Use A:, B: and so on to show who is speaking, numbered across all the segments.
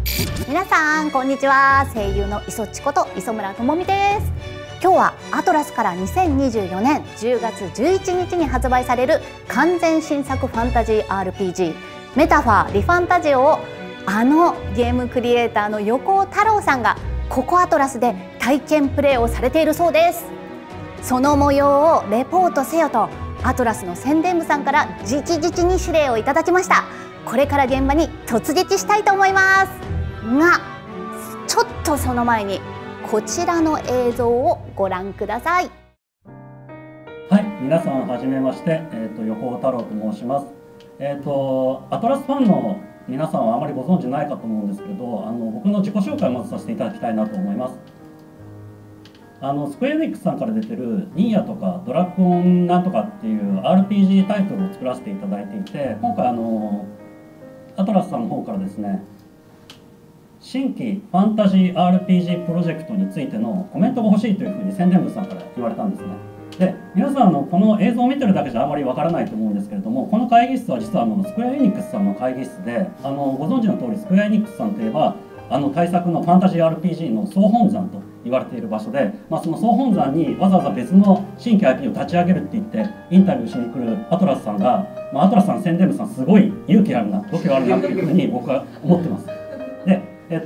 A: 皆さんこんにちは。声優の磯地こと磯村智美です。今日はアトラスから2024年10月11日に発売される完全新作ファンタジー RPG メタファー・リファンタジオをゲームクリエイターの横尾太郎さんがここアトラスで体験プレイをされているそうです。その模様をレポートせよとアトラスの宣伝部さんから直々に指令をいただきました。これから現場に突撃したいと思いますが、ちょっとその前にこちらの映像をご覧ください。
B: はい、皆さんはじめまして、横尾太郎と申します。アトラスファンの皆さんはあまりご存知ないかと思うんですけど、僕の自己紹介をまずさせていただきたいなと思います。スクエアエニックスさんから出てるニーヤとかドラゴンなんとかっていう RPG タイトルを作らせていただいていて、今回アトラスさんの方からですね、新規ファンタジー RPG プロジェクトについてのコメントが欲しいというふうに宣伝部さんから言われたんですね。で、皆さんこの映像を見てるだけじゃあまりわからないと思うんですけれども、この会議室は実はスクエアエニックスさんの会議室で、ご存知の通りスクエアエニックスさんといえば大作のファンタジー RPG の総本山と言われている場所で、その総本山にわざわざ別の新規 IP を立ち上げるって言ってインタビューしに来るアトラスさんが、アトラスさん宣伝部さんすごい勇気あるな、度胸あるなっていうふうに僕は思ってます。で、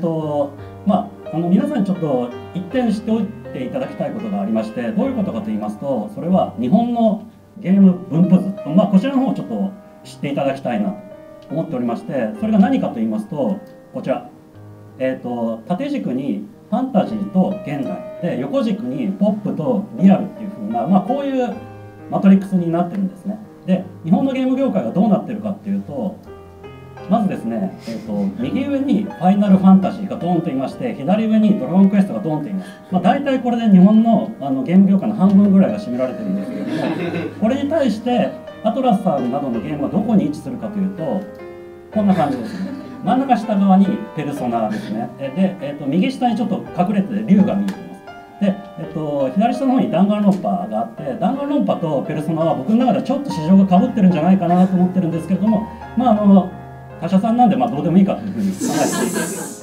B: 皆さんにちょっと一点しておいていただきたいことがありまして、どういうことかと言いますと、それは日本のゲーム分布図、こちらの方をちょっと知っていただきたいなと思っておりまして、それが何かと言いますと、こちら、縦軸にファンタジーと現代で、横軸にポップとリアルっていう風な、こういうマトリックスになってるんですね。で、日本のゲーム業界がどうなってるかっていうと、まずですね、右上にファイナルファンタジーがドーンといまして、左上にドラゴンクエストがドーンといます。大体これで日本のゲーム業界の半分ぐらいが占められてるんですけれども、これに対してアトラスさんなどのゲームはどこに位置するかというと、こんな感じですね。真ん中下側にペルソナですね。で、右下にちょっと隠れて竜が見えています。で、左下の方に弾丸論破があって、弾丸論破とペルソナは僕の中ではちょっと市場がかぶってるんじゃないかなと思ってるんですけれども、他社さんなんでどうでもいいかというふうに考えています。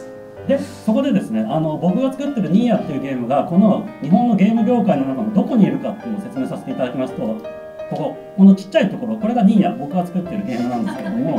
B: で、そこでですね、僕が作ってるニーヤっていうゲームがこの日本のゲーム業界の中のどこにいるかっていうのを説明させていただきますと、このちっちゃいところ、これがニーヤ、僕が作ってるゲームなんですけれども、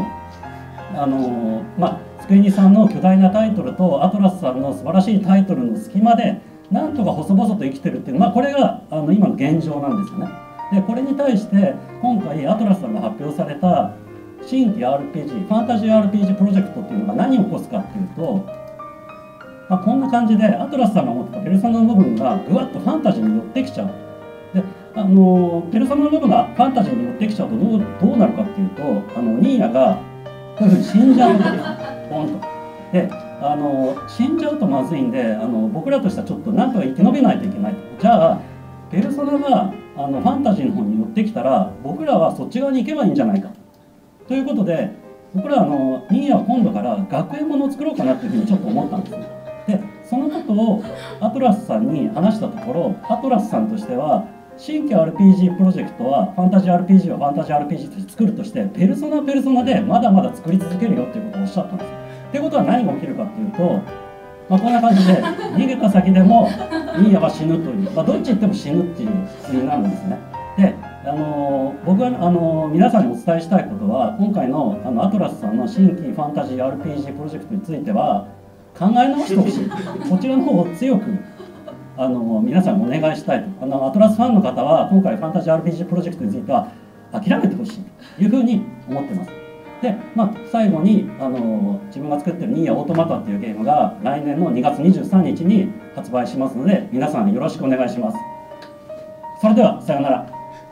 B: スクエニさんの巨大なタイトルとアトラスさんの素晴らしいタイトルの隙間でなんとか細々と生きてるっていう、これが今の現状なんですよね。で、これに対して今回アトラスさんが発表された新規 RPG ファンタジー RPG プロジェクトっていうのが何を起こすかっていうと、こんな感じでアトラスさんが持ったペルソナの部分がぐわっとファンタジーに寄ってきちゃう。で、ペルソナの部分がファンタジーに寄ってきちゃうとどうなるかっていうと、ニーヤがこういうふうに死んじゃうんですよ、ポンと。で、死んじゃうとまずいんで、僕らとしてはちょっとなんとか生き延びないといけないと。じゃあペルソナがファンタジーの方に寄ってきたら僕らはそっち側に行けばいいんじゃないかということで、僕らニーヤは今度から学園ものを作ろうかなっていうふうにちょっと思ったんですね。で、そのことをアトラスさんに話したところ、アトラスさんとしては新規 RPG プロジェクトはファンタジー RPG はファンタジー RPG として作るとして、ペルソナでまだまだ作り続けるよっていうことをおっしゃったんですよ。っていうことは何が起きるかっていうと、こんな感じで逃げた先でもニーヤは死ぬという、どっち行っても死ぬっていう図になるんですね。で、僕が皆さんにお伝えしたいことは、今回のアトラスさんの新規ファンタジー RPG プロジェクトについては考え直してほしい、こちらの方を強く皆さんにお願いしたいと。アトラスファンの方は今回ファンタジー RPG プロジェクトについては諦めてほしいというふうに思ってます。で、最後に自分が作ってるニーヤオートマタっていうゲームが来年の2月23日に発売しますので、皆さんよろしくお願いします。それではさようなら。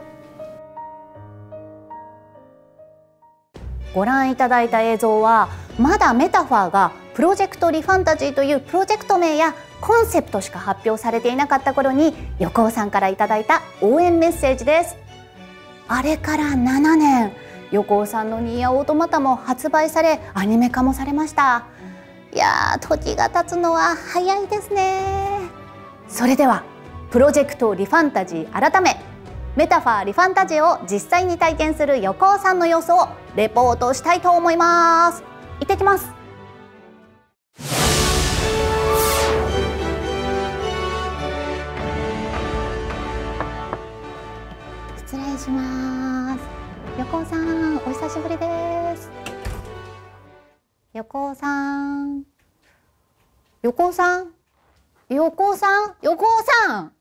A: ご覧いただいた映像は、まだメタファーがプロジェクトリファンタジーというプロジェクト名やコンセプトしか発表されていなかった頃に横尾さんからいただいた応援メッセージです。あれから7年、横尾さんのニーヤオートマタも発売されアニメ化もされました。いやー、時が経つのは早いですね。それではプロジェクトリファンタジー改めメタファーリファンタジーを実際に体験する横尾さんの様子をレポートしたいと思います。行ってきます。 さん、横尾さん、横尾さん、横尾さん。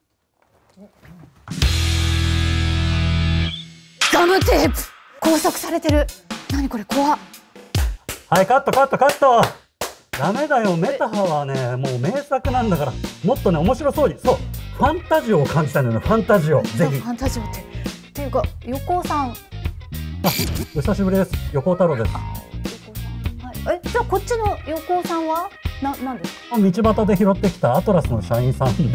A: ガムテープ拘束されてる。何これ、怖っ。
B: はい、カットカットカット。ダメだよ、メタハはね、もう名作なんだから、もっとね、面白そうに、そう、ファンタジオを感じたんだよね、ファンタジオ、ぜひ。
A: ファンタジオっていうか、横尾さん。
B: あ、お久しぶりです。横尾太郎です。
A: 横尾さん。はい、じゃあ、こっちの横尾さんは、なんですか。
B: 道端で拾ってきたアトラスの社員さんです。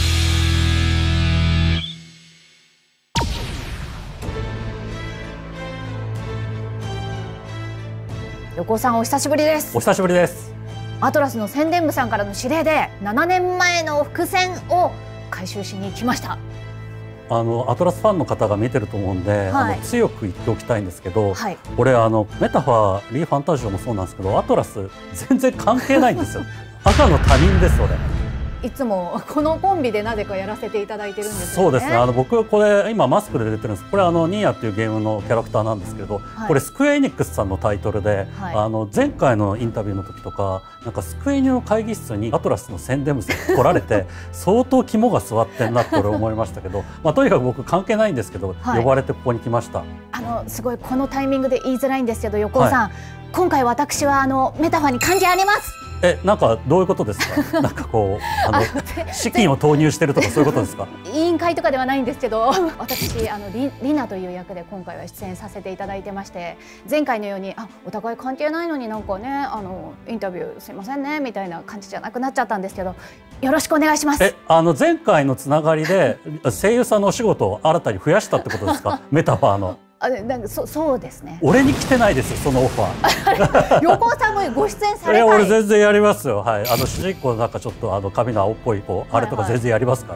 A: 横尾さん、お久しぶりです。
B: お久しぶりです。
A: アトラスの宣伝部さんからの指令で7年前の伏線を回収しに来ました。
B: アトラスファンの方が見てると思うんで、
A: はい、
B: 強く言っておきたいんですけど、
A: はい、
B: 俺メタファーリーファンタジオもそうなんですけど、アトラス全然関係ないんですよ。赤の他人です、俺。
A: いつもこのコンビでなぜかやらせていただいてるんです
B: よね。そうですね。僕これ今マスクで出てるんです。これニーヤっていうゲームのキャラクターなんですけど、はい、これスクエアエニックスさんのタイトルで、はい、前回のインタビューの時とか、なんかスクエニの会議室にアトラスの宣伝部さん来られて相当肝が座ってんなって俺思いましたけど、まあとにかく僕関係ないんですけど、はい、呼ばれてここに来ました。
A: すごいこのタイミングで言いづらいんですけど、横尾さん、はい、今回私はメタファーに関係あります。
B: なんかどういうことですか。なんかこう資金を投入してるとかそういうことですか。
A: 委員会とかではないんですけど、私リナという役で今回は出演させていただいてまして、前回のようにお互い関係ないのになんかねインタビューすいませんねみたいな感じじゃなくなっちゃったんですけど、よろしくお願いします。
B: 前回のつながりで声優さんのお仕事を新たに増やしたってことですか。メタファーの。
A: なんかそうですね。
B: 俺に来てないですよ、そのオファ
A: ー。横尾さんもご出演されたい。
B: 俺全然やりますよ。はい、主人公なんかちょっと髪の青っぽい子、あれとか全然やりますから。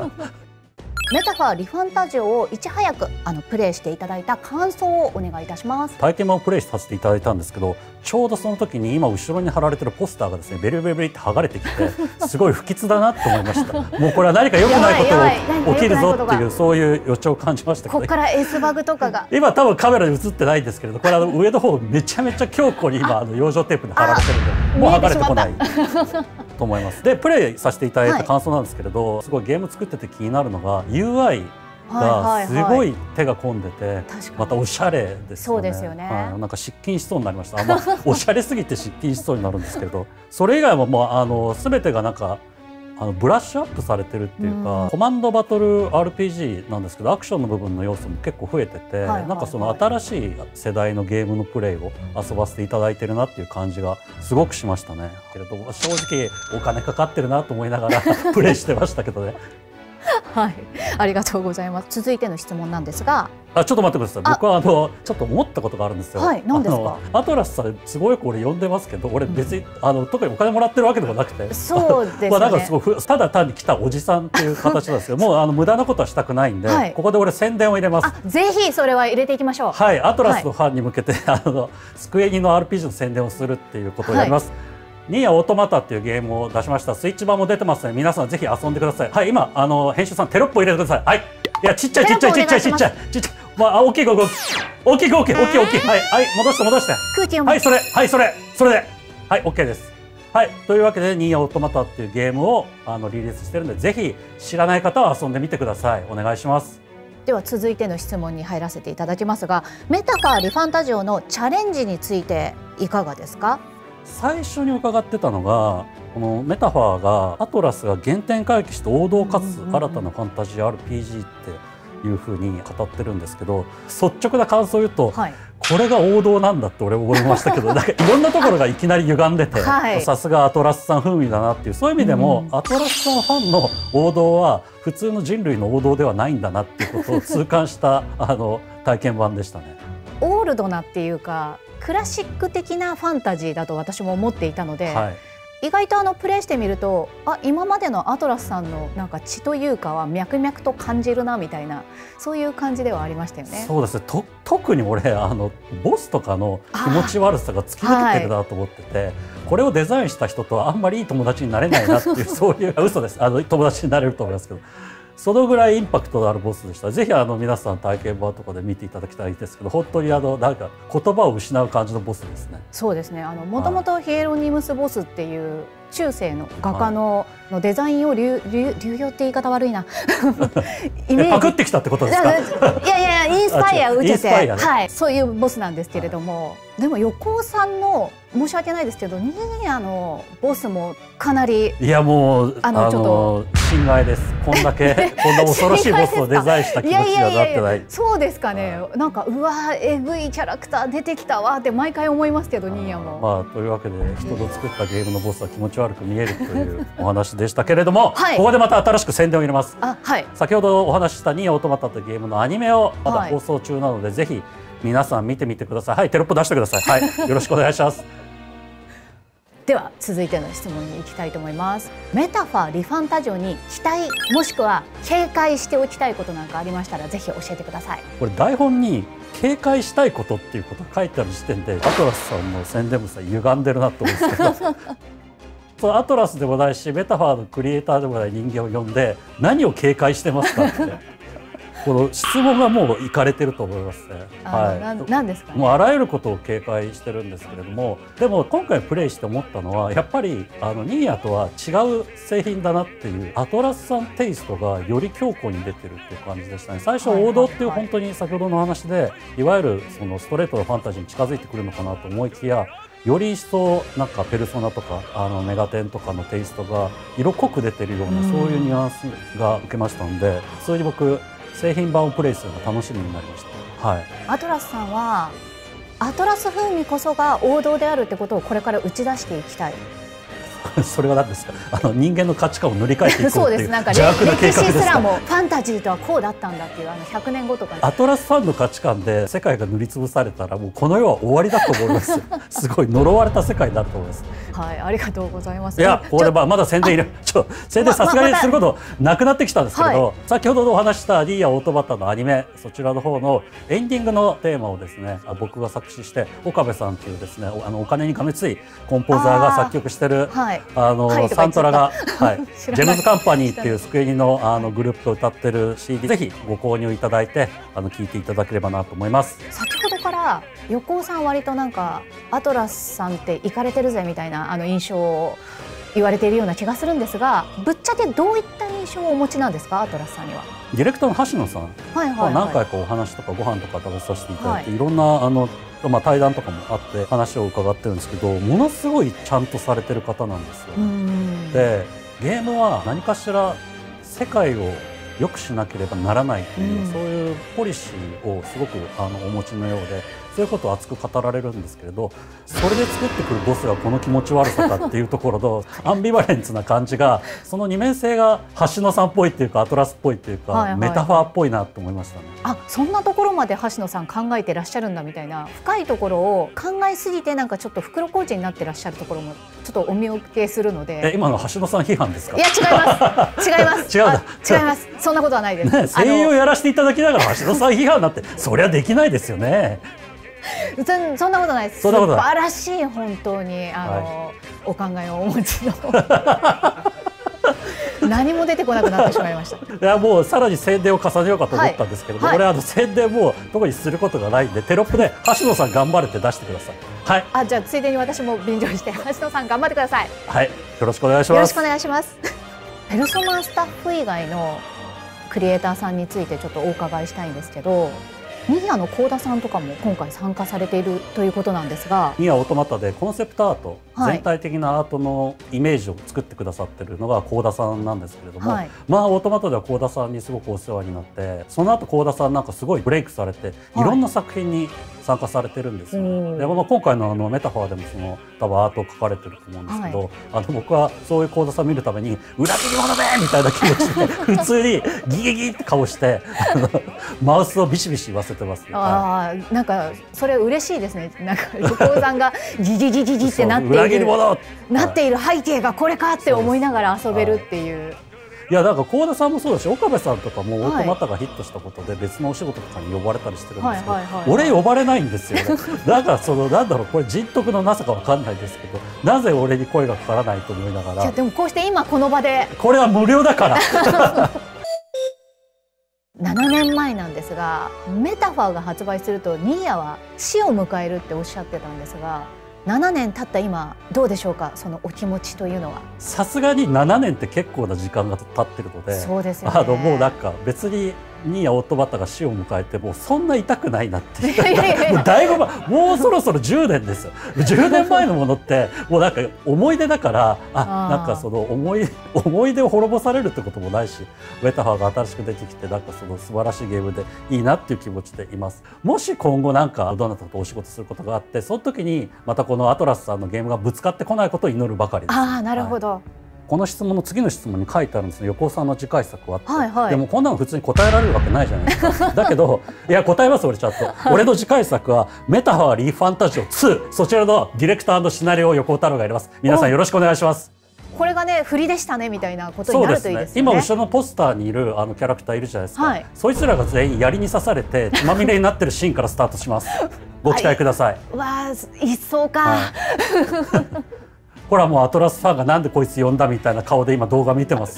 A: メタファーリファンタジオをいち早くプレイしていただいた感想をお願いいたします。
B: 体験版をプレイさせていただいたんですけど、ちょうどその時に今後ろに貼られてるポスターがですね、ベリベリベリって剥がれてきて、すごい不吉だなと思いました。もうこれは何か良くないことが起きるぞっていう、そういう予兆を感じましたけど、
A: ここから S バグとかが
B: 今多分カメラで映ってないんですけれど、これ上の方めちゃめちゃ強固に今養生テープで貼られてるんで、もう剥がれてこないと思います。でプレイさせていただいた感想なんですけれど、すごいゲーム作ってて気になるのが UIがすごい手が込んでて、またおしゃれですよね。
A: そうですよね。
B: なんか失禁しそうになりました。おしゃれすぎて失禁しそうになるんですけど、それ以外ももう全てがなんかブラッシュアップされてるっていうか、コマンドバトル RPG なんですけど、アクションの部分の要素も結構増えてて、なんかその新しい世代のゲームのプレイを遊ばせていただいてるなっていう感じがすごくしましたね。けれど正直お金かかってるなと思いながらプレイしてましたけどね。
A: はい、ありがとうございます。続いての質問なんですが、
B: ちょっと待ってください。僕はちょっと思ったことがあるんですよ。
A: はい、何ですか。
B: アトラスさんすごいこれ呼んでますけど、俺別に特にお金もらってるわけでもなくて、
A: そうですね。
B: なんかすごいただ単に来たおじさんっていう形なんですけど、もう無駄なことはしたくないんで、ここで俺宣伝を入れます。
A: ぜひそれは入れていきましょう。
B: はい、アトラスのファンに向けてスクエニの RPG の宣伝をするっていうことをやります。ニーヤオートマタっていうゲームを出しました。スイッチ版も出てますので、皆さんぜひ遊んでください。はい、今編集さんテロップを入れてください。はい、いやちっちゃい。大きい大きい。はい、戻して
A: 空気を、
B: はい、それではい、OK です。はい、というわけでニーヤオートマタっていうゲームをリリースしてるんで、ぜひ知らない方は遊んでみてください。お願いします。
A: では続いての質問に入らせていただきますが、メタファーリファンタジオのチャレンジについていかがですか。
B: 最初に伺ってたのが、このメタファーがアトラスが原点回帰して王道かつ新たなファンタジー RPG っていうふうに語ってるんですけど、率直な感想を言うと、はい、これが王道なんだって俺思いましたけど、なんかいろんなところがいきなり歪んでて、さすがアトラスさん風味だなっていう、そういう意味でも、アトラスさんファンの王道は普通の人類の王道ではないんだなっていうことを痛感した体験版でしたね。
A: オールドなっていうかクラシック的なファンタジーだと私も思っていたので、はい、意外とプレイしてみると、今までのアトラスさんのなんか血というかは脈々と感じるなみたいな、そういう感じではありましたよね。
B: そうですね。特に俺ボスとかの気持ち悪さが突き抜けてるなと思ってて、これをデザインした人とあんまりいい友達になれないなっていうそういう嘘です。友達になれると思いますけど。
C: そのぐらいインパクトのあるボスでした。ぜひ皆さん体験版とかで見ていただきたいですけど、本当になんか言葉を失う感じのボスですね。
A: そうですね。もともとヒエロニムスボスっていう中世の画家のデザインを流用って言い方悪いなイメージ
C: パクってきたってことですか？
A: いやインスパイアを受けて、
C: ね、
A: はい、そういうボスなんですけれども、でも横尾さんの申し訳ないですけどニーヤのボスもかなり、
C: いやもうちょっと心外です。こんだけこんな恐ろしいボスをデザインした気持ちにはなってない。
A: そうですかね。なんかうわえぐいキャラクター出てきたわって毎回思いますけど、ニーヤも。
C: まあというわけで人の作ったゲームのボスは気持ち悪く見えるというお話でしたけれども、
A: はい、
C: ここでまた新しく宣伝を入れます。
A: はい、
C: 先ほどお話ししたニーヤオートマタというゲームのアニメをまだ放送中なので、ぜひ皆さん見てみてください。はい、テロップ出してください。はい、よろしくお願いします。
A: では続いての質問に行きたいと思います。メタファーリファンタジオに期待もしくは警戒しておきたいことなんかありましたらぜひ教えてください。
C: これ台本に警戒したいことっていうことが書いてある時点でアトラスさんの宣伝部さん歪んでるなと思うんですけどそうアトラスでもないしメタファーのクリエイターでもない人間を呼んで何を警戒してますかってこの質問がもういかれてると思いますね。
A: 何ですかね。
C: もうあらゆることを警戒してるんですけれども、でも今回プレイして思ったのはやっぱりニーヤとは違う製品だなっていうアトラスさんテイストがより強固に出てるっていう感じでしたね。最初王道っていう本当に先ほどの話でいわゆるそのストレートのファンタジーに近づいてくるのかなと思いきや、より一層なんかペルソナとかメガテンとかのテイストが色濃く出てるようなそういうニュアンスが受けましたので、普通に僕製品版をプレイするのが楽しみになりました。はい、
A: アトラスさんはアトラス風味こそが王道であるってことをこれから打ち出していきたい。
C: それは何ですか？人間の価値観を塗り替えていこうっていう
A: そうです。なんか歴史すらもファンタジーとはこうだったんだっていう100年後とか
C: アトラスファンの価値観で世界が塗りつぶされたらもうこの世は終わりだと思いますよ。すごい呪われた世界になると思います。
A: はい、ありがとうございます。
C: いやこれまだ宣伝入れ宣伝さすがにすることなくなってきたんですけれど、先ほどお話したニーヤオートマタのアニメ、そちらの方のエンディングのテーマをですね僕が作詞して岡部さんというですねお金に噛みついコンポーザーが作曲してるサントラが、はい、ジェムズカンパニーっていうスクエニのグループと歌ってる CD ぜひご購入いただいて聴いていただければなと思います。
A: 先ほどから横尾さん割となんかアトラスさんってイカれてるぜみたいな印象を言われているような気がするんですが、ぶっちゃけどういった印象をお持ちなんですか、アトラスさんには。
C: ディレクターの橋野さん何回かお話とかご飯とか食べさせていただいて、いろんな対談とかもあって話を伺ってるんですけど、ものすごいちゃんとされてる方なんですよ。でゲームは何かしら世界を良くしなければならないという、そういうポリシーをすごくお持ちのようで、そういうことを熱く語られるんですけれど、それで作ってくるボスがこの気持ち悪さかっていうところのアンビバレンスな感じが、その二面性が橋野さんっぽいっていうかアトラスっぽいっていうか、メタファーっぽいなと思いましたね。
A: あ、そんなところまで橋野さん考えてらっしゃるんだみたいな、深いところを考えすぎてなんかちょっと袋小路になってらっしゃるところもちょっとお見受けするので。
C: 今の橋野さん批判ですか？
A: いや違います違います
C: 違い
A: ます、そんなことはないです。
C: 声優をやらせていただきながら橋野さん批判なんてそりゃできないですよね。
A: そんなことないです。素晴らしい本当にお考えをお持ちの何も出てこなくなってしまいました。
C: いやもうさらに宣伝を重ねようかと思ったんですけど、俺宣伝も特にすることがないんで、テロップで橋野さん頑張れって出してください。はい。
A: じゃあついでに私も便乗して橋野さん頑張ってください。
C: はい。よろしくお願いします。
A: よろしくお願いします。ペルソナスタッフ以外のクリエイターさんについてちょっとお伺いしたいんですけど、ニーヤの幸田さんとかも今回参加されているということなんですが、
C: ニーヤオートマタでコンセプトアート、全体的なアートのイメージを作ってくださってるのが幸田さんなんですけれども、まあオートマタでは幸田さんにすごくお世話になって、その後幸田さんなんかすごいブレイクされて、いろんな作品に参加されてるんですよね。で今回のメタファーでも多分アートを描かれてると思うんですけど、僕はそういう幸田さん見るために裏切り者でみたいな気持ちで普通にギギギって顔してマウスをビシビシ言わせてます。
A: なんかそれ嬉しいですね。なんか横尾さんがギギギギギってなっている背景がこれかって思いながら遊べるっていう。
C: いや、なんか幸田さんもそうだし、岡部さんとかもオートマタがヒットしたことで別のお仕事とかに呼ばれたりしてるんですけど、俺呼ばれないんですよね。だからなんだろう、これ人徳のなさかわかんないですけど、なぜ俺に声がかからないと思いながら。
A: いやでもこうして今この場で。
C: これは無料だから。
A: 7年前なんですが、メタファーが発売するとニーヤは死を迎えるっておっしゃってたんですが、7年経った今どうでしょうか、そのお気持ちというのは。
C: さすがに7年って結構な時間が経ってるので、
A: そうですよね、
C: もうなんか別にニーヤオートマタが死を迎えてもそんな痛くないなってだいぶもうそろそろ10年ですよ。10年前のものってもうなんか思い出だから、なんかその思い出を滅ぼされるってこともないし、メタファーが新しく出てきてなんかその素晴らしいゲームでいいなっていう気持ちでいます。もし今後なんかどなたとお仕事することがあって、その時にまたこのアトラスさんのゲームがぶつかってこないことを祈るばかりです。
A: なるほど、はい、
C: この質問の次の質問に書いてあるんですね。横尾さんの次回作はって、でもこんなの普通に答えられるわけないじゃないですか。だけどいや答えます俺ちゃんと。俺の次回作はメタファーリーファンタジオ2、そちらのディレクター&シナリオを横尾太郎がやります。皆さんよろしくお願いします。
A: これがね振りでしたねみたいなことになるといいですね。
C: 今後ろのポスターにいるキャラクターいるじゃないですか、そいつらが全員槍に刺されて血まみれになってるシーンからスタートします。ご期待ください。
A: わあ、一層か、
C: ほらもうアトラスファンがなんでこいつ呼んだみたいな顔で今動画見てます。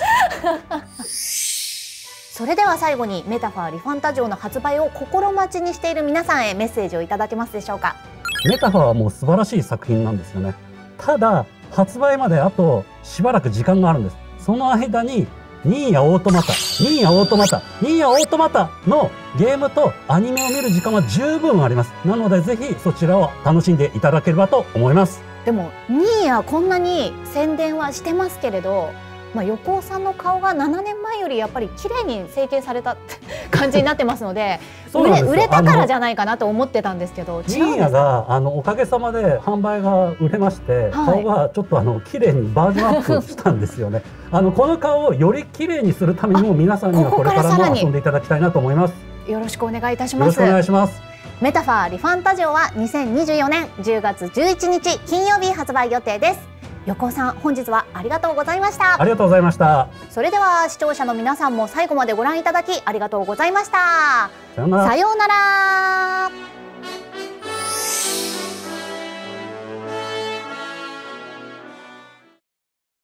A: それでは最後にメタファーリファンタジオの発売を心待ちにしている皆さんへメッセージをいただけますでしょうか。
C: メタファーはもう素晴らしい作品なんですよね。ただ発売まであとしばらく時間があるんです。その間にニーヤオートマタ、ニーヤオートマタ、ニーヤオートマタのゲームとアニメを見る時間は十分あります。なのでぜひそちらを楽しんでいただければと思います。
A: でもニーヤこんなに宣伝はしてますけれど、横尾さんの顔が7年前よりやっぱり綺麗に整形されたって感じになってますので売れたからじゃないかなと思ってたんですけど、
C: ニーヤがおかげさまで販売が売れまして、顔がちょっと綺麗にバージョンアップしたんですよね。この顔をより綺麗にするためにも皆さんにはこれからも遊んでいただきたいなと思います。
A: よろしくお願いいたします。
C: よろしくお願いします。
A: メタファーリファンタジオは2024年10月11日金曜日発売予定です。横尾さん、本日はありがとうございました。
C: ありがとうございました。
A: それでは視聴者の皆さんも最後までご覧いただきありがとうございました。
C: さようなら。
A: さようなら。